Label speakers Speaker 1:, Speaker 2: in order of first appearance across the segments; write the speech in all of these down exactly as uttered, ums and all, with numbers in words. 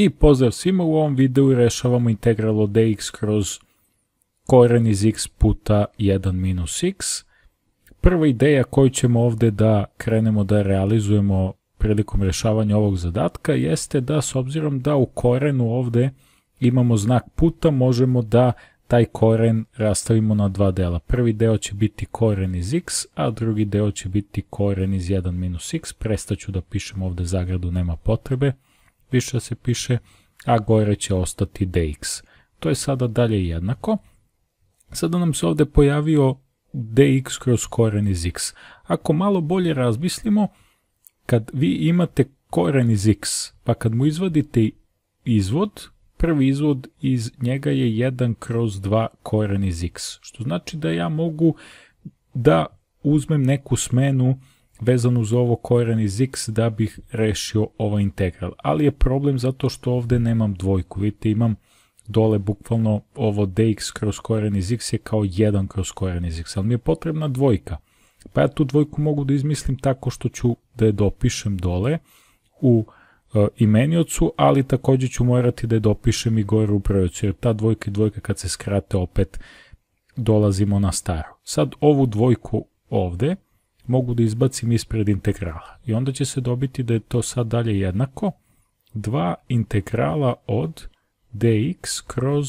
Speaker 1: I pozdrav svima, u ovom videu rešavamo integral od dx kroz koren iz x puta jedan minus x. Prva ideja koju ćemo ovdje da krenemo da realizujemo prilikom rešavanja ovog zadatka jeste da, s obzirom da u korenu ovdje imamo znak puta, možemo da taj koren rastavimo na dva dela. Prvi deo će biti koren iz x, a drugi deo će biti koren iz jedan minus x. Prestaću da pišem ovdje zagradu, nema potrebe više da se piše, a gore će ostati dx. To je sada dalje jednako. Sada nam se ovdje pojavio dx kroz koren iz x. Ako malo bolje razmislimo, kad vi imate koren iz x, pa kad mu izvadite izvod, prvi izvod iz njega je jedan kroz dva koren iz x. Što znači da ja mogu da uzmem neku smenu vezanu za ovo koren iz x da bih rešio ovaj integral. Ali je problem zato što ovdje nemam dvojku. Vidite, imam dole bukvalno ovo dx kroz koren iz x je kao jedan kroz koren iz x, ali mi je potrebna dvojka. Pa ja tu dvojku mogu da izmislim tako što ću da je dopišem dole u uh, imeniocu, ali također ću morati da je dopišem i gore u brojocu, jer ta dvojka i dvojka kad se skrate opet dolazimo na staro. Sad ovu dvojku ovdje mogu da izbacim ispred integrala i onda će se dobiti da je to sad dalje jednako dva integrala od dx kroz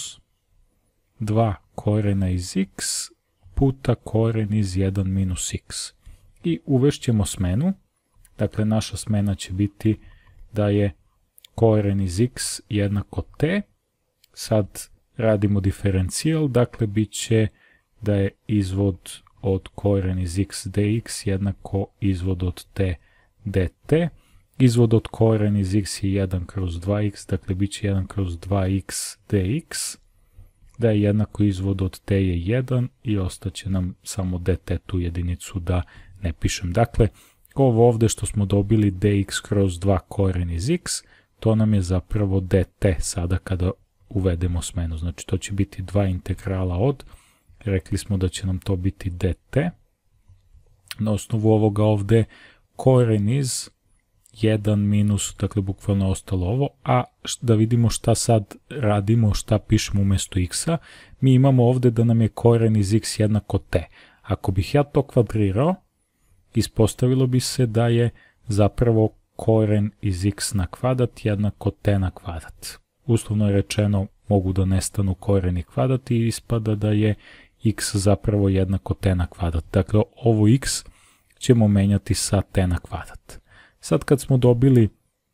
Speaker 1: dva korena iz x puta koren iz jedan minus x. I uvešćemo smenu, dakle naša smena će biti da je koren iz x jednako t. Sad radimo diferencijal, dakle bit će da je izvod od koren iz x dx jednako izvod od t dt. Izvod od koren iz x je jedan kroz dva x, dakle bit će jedan kroz dva x dx. Da je jednako izvod od t je jedan i ostaće nam samo dt, tu jedinicu da ne pišem. Dakle, ovo ovdje što smo dobili dx kroz dva koren iz x, to nam je zapravo dt sada kada uvedemo smenu. Znači to će biti dva integrala od, rekli smo da će nam to biti dt. Na osnovu ovoga ovdje koren iz jedan minus, dakle bukvalno ostalo ovo, a da vidimo šta sad radimo, šta pišemo umjesto x-a. Mi imamo ovdje da nam je koren iz x jednako t. Ako bih ja to kvadrirao, ispostavilo bi se da je zapravo koren iz x na kvadrat jednako t na kvadrat. Uslovno je rečeno, mogu da nestanu koren i kvadrat i ispada da je x zapravo jednako t na kvadrat. Dakle, ovo x ćemo menjati sa t na kvadrat. Sad kad smo dobili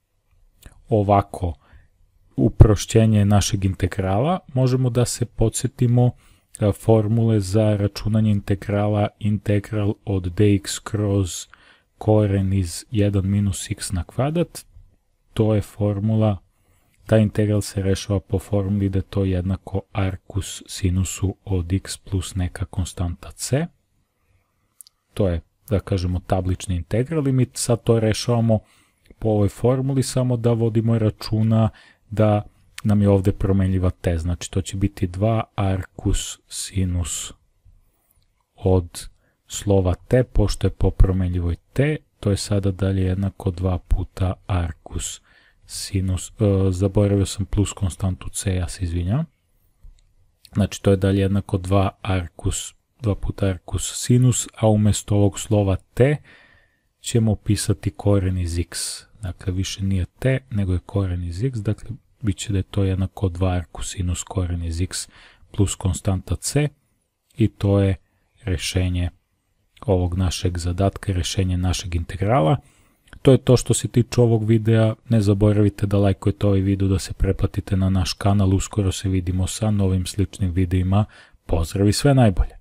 Speaker 1: ovako uprošćenje našeg integrala, možemo da se podsjetimo formule za računanje integrala, integral od dx kroz koren iz jedan minus x na kvadrat. To je formula, taj integral se rešava po formuli da je to jednako arkus sinusu od x plus neka konstanta c. To je, da kažemo, tablični integral i mi sad to rešavamo po ovoj formuli, samo da vodimo računa da nam je ovdje promenljiva t, znači to će biti dva arkus sinus od slova t, pošto je po promenljivoj t, to je sada dalje jednako dva puta arkus sinus, e, zaboravio sam plus konstantu c, ja se izvinjam, znači to je dalje jednako dva arkus dva puta arkus sinus, a umjesto ovog slova t ćemo pisati koren iz x. Dakle, više nije t, nego je koren iz x, dakle, bit će da je to jednako dva arkus sinus koren iz x plus konstanta c i to je rešenje ovog našeg zadatka, rešenje našeg integrala. To je to što se tiče ovog videa. Ne zaboravite da lajkujete ovaj video, da se pretplatite na naš kanal. Uskoro se vidimo sa novim sličnim videima. Pozdrav i sve najbolje!